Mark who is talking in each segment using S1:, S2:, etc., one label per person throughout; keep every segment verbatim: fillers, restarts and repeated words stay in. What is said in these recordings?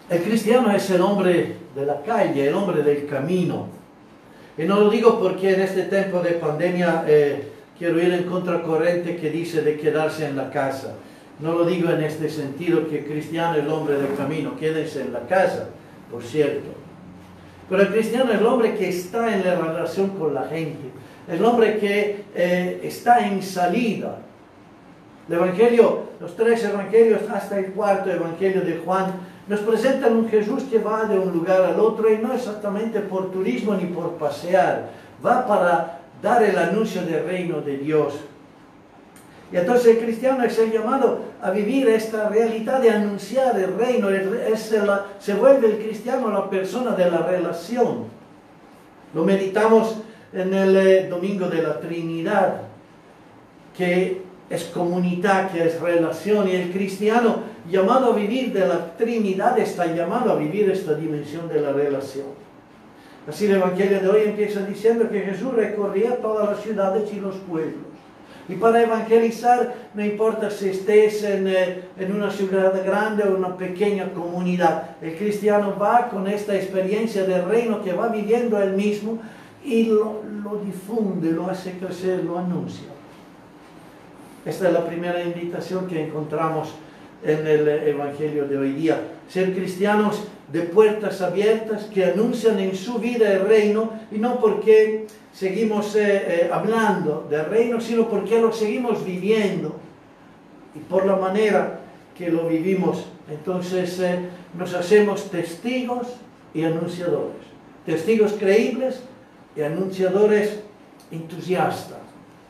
S1: El cristiano es el hombre de la calle, el hombre del camino. Y no lo digo porque en este tiempo de pandemia eh, quiero ir en contracorriente que dice de quedarse en la casa. No lo digo en este sentido que el cristiano es el hombre del camino, quédense en la casa, por cierto. Pero el cristiano es el hombre que está en la relación con la gente, el hombre que eh, está en salida. El Evangelio, los tres Evangelios hasta el cuarto Evangelio de Juan, nos presentan un Jesús que va de un lugar al otro y no exactamente por turismo ni por pasear, va para dar el anuncio del reino de Dios. Y entonces el cristiano es el llamado a vivir esta realidad de anunciar el reino, es la, se vuelve el cristiano la persona de la relación. Lo meditamos en el eh, domingo de la Trinidad, que es comunidad, que es relación, y el cristiano llamado a vivir de la Trinidad está llamado a vivir esta dimensión de la relación. Así el Evangelio de hoy empieza diciendo que Jesús recorría todas las ciudades y los pueblos. Y para evangelizar no importa si estés en, eh, en una ciudad grande o una pequeña comunidad. El cristiano va con esta experiencia del reino que va viviendo él mismo y lo, lo difunde, lo hace crecer, lo anuncia. Esta es la primera invitación que encontramos en el Evangelio de hoy día. Ser cristianos de puertas abiertas que anuncian en su vida el reino, y no porque seguimos eh, eh, hablando del reino, sino porque lo seguimos viviendo. Y por la manera que lo vivimos, entonces eh, nos hacemos testigos y anunciadores. Testigos creíbles y anunciadores entusiastas.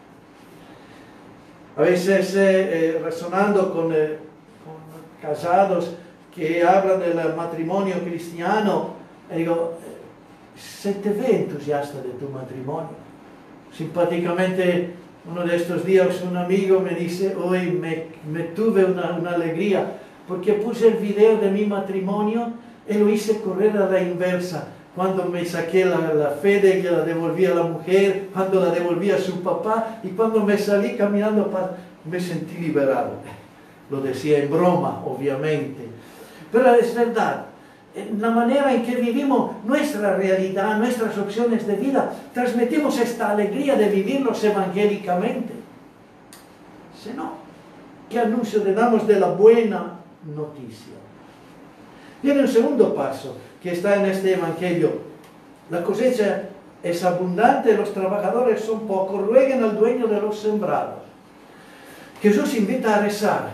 S1: A veces eh, eh, resonando con, eh, con casados que hablan del matrimonio cristiano, digo, se te ve entusiasta de tu matrimonio. Simpáticamente, uno de estos días un amigo me dice, hoy me, me tuve una, una alegría porque puse el video de mi matrimonio y lo hice correr a la inversa. Cuando me saqué la, la Fede, que la devolví a la mujer, cuando la devolví a su papá, y cuando me salí caminando, para, me sentí liberado. Lo decía en broma, obviamente. Pero es verdad, la manera en que vivimos nuestra realidad, nuestras opciones de vida, transmitimos esta alegría de vivirlos evangélicamente. Si no, ¿qué anuncio le damos de la buena noticia? Viene un segundo paso que está en este evangelio. La cosecha es abundante, los trabajadores son pocos, rueguen al dueño de los sembrados. Jesús invita a rezar.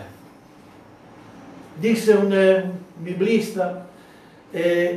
S1: Dice un eh, biblista, eh,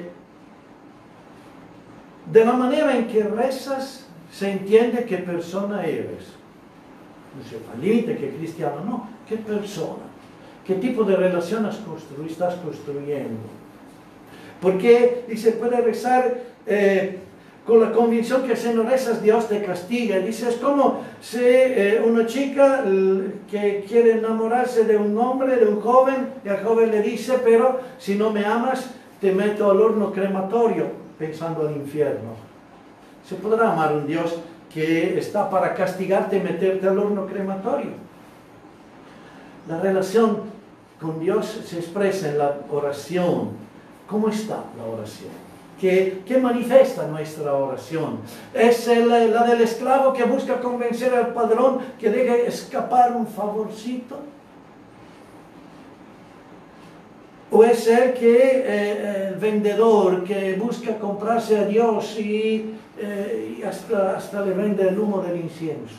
S1: de la manera en que rezas se entiende qué persona eres. No se límite que cristiano, no, qué persona, qué tipo de relación has construido, estás construyendo. Porque, dice, puede rezar eh, con la convicción que si no rezas Dios te castiga. Dice, es como si eh, una chica que quiere enamorarse de un hombre, de un joven, y el joven le dice, pero si no me amas, te meto al horno crematorio, pensando al infierno. ¿Se podrá amar a un Dios que está para castigarte y meterte al horno crematorio? La relación con Dios se expresa en la oración. ¿Cómo está la oración? ¿Qué, qué manifiesta nuestra oración? ¿Es el, la del esclavo que busca convencer al padrón que deje escapar un favorcito? ¿O es el que eh, el vendedor que busca comprarse a Dios y, eh, y hasta, hasta le vende el humo del incienso?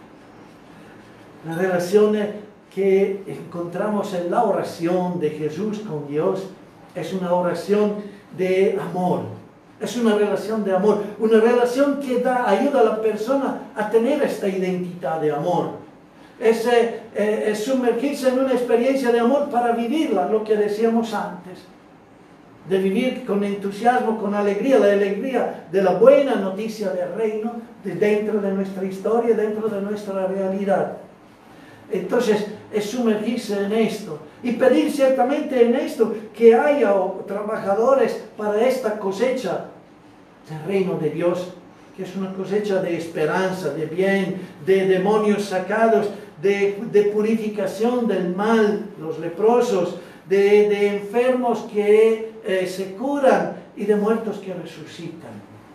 S1: La relación que encontramos en la oración de Jesús con Dios es una oración de amor, es una relación de amor, una relación que da, ayuda a la persona a tener esta identidad de amor. Es, eh, es sumergirse en una experiencia de amor para vivirla, lo que decíamos antes, de vivir con entusiasmo, con alegría, la alegría de la buena noticia del reino, de dentro de nuestra historia, dentro de nuestra realidad. Entonces, es sumergirse en esto y pedir ciertamente en esto que haya trabajadores para esta cosecha del reino de Dios, que es una cosecha de esperanza, de bien, de demonios sacados, de, de purificación del mal, los leprosos, de, de enfermos que eh, se curan y de muertos que resucitan.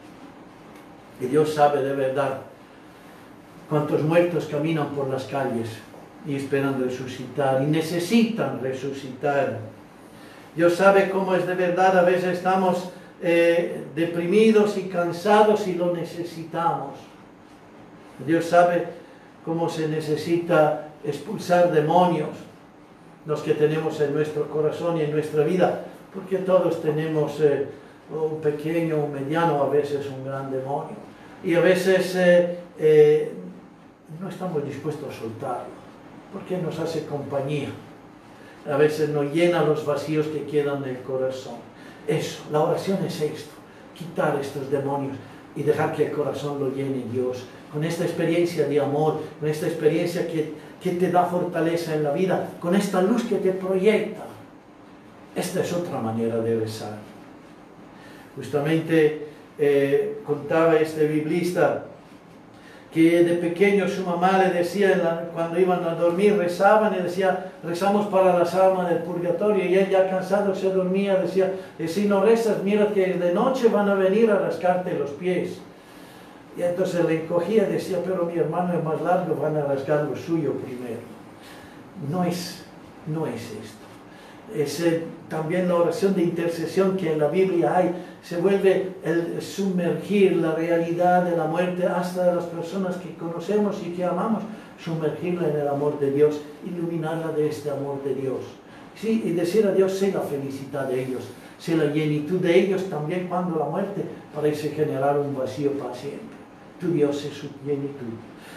S1: Y Dios sabe de verdad cuántos muertos caminan por las calles y esperan resucitar y necesitan resucitar. Dios sabe cómo es de verdad, a veces estamos eh, deprimidos y cansados y lo necesitamos. Dios sabe cómo se necesita expulsar demonios, los que tenemos en nuestro corazón y en nuestra vida, porque todos tenemos eh, un pequeño, un mediano, a veces un gran demonio. Y a veces eh, eh, no estamos dispuestos a soltarlo, porque nos hace compañía. A veces nos llena los vacíos que quedan del corazón. Eso, la oración es esto, quitar estos demonios y dejar que el corazón lo llene Dios, con esta experiencia de amor, con esta experiencia que, que te da fortaleza en la vida, con esta luz que te proyecta. Esta es otra manera de rezar. Justamente eh, contaba este biblista que de pequeño su mamá le decía, la, cuando iban a dormir, rezaban y decía, rezamos para las almas del purgatorio, y él ya cansado se dormía, decía, si no rezas, mira que de noche van a venir a rascarte los pies. Y entonces le encogía y decía, pero mi hermano es más largo, van a rascar lo suyo primero. No es, no es esto. Es eh, también la oración de intercesión que en la Biblia hay, se vuelve el sumergir la realidad de la muerte hasta de las personas que conocemos y que amamos, sumergirla en el amor de Dios, iluminarla de este amor de Dios. Sí, y decir a Dios, sé la felicidad de ellos, sé la llenitud de ellos también cuando la muerte parece generar un vacío para siempre. Tu Dios es su plenitud.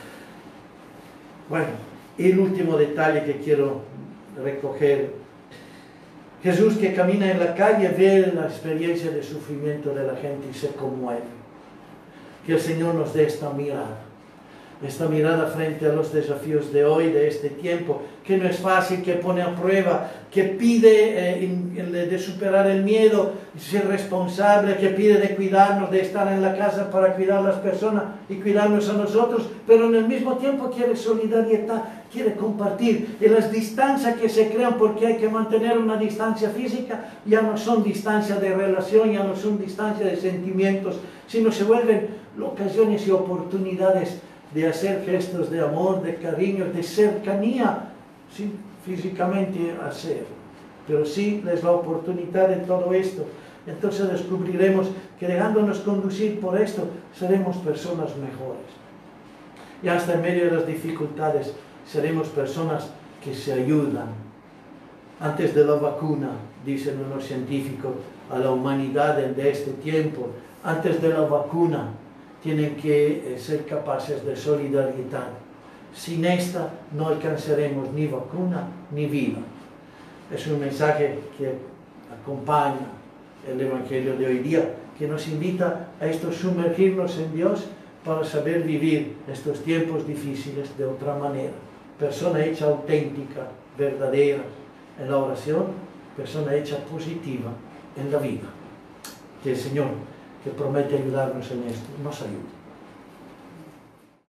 S1: Bueno, el último detalle que quiero recoger. Jesús, que camina en la calle, ve la experiencia de sufrimiento de la gente y se conmueve. Que el Señor nos dé esta mirada, esta mirada frente a los desafíos de hoy, de este tiempo, que no es fácil, que pone a prueba, que pide eh, de superar el miedo, ser responsable, que pide de cuidarnos, de estar en la casa para cuidar a las personas y cuidarnos a nosotros, pero en el mismo tiempo quiere solidaridad, quiere compartir. Y las distancias que se crean porque hay que mantener una distancia física, ya no son distancias de relación, ya no son distancias de sentimientos, sino se vuelven ocasiones y oportunidades de hacer gestos de amor, de cariño, de cercanía, sin físicamente hacer, pero sí les la oportunidad de todo esto. Entonces descubriremos que dejándonos conducir por esto, seremos personas mejores. Y hasta en medio de las dificultades, seremos personas que se ayudan. Antes de la vacuna, dicen unos científicos, a la humanidad de este tiempo, antes de la vacuna, tienen que eh, ser capaces de solidaridad. Sin esta no alcanzaremos ni vacuna ni vida. Es un mensaje que acompaña el Evangelio de hoy día, que nos invita a esto, sumergirnos en Dios para saber vivir estos tiempos difíciles de otra manera. Persona hecha auténtica, verdadera en la oración, persona hecha positiva en la vida. Que el Señor, que promete ayudarnos en esto, nos ayude.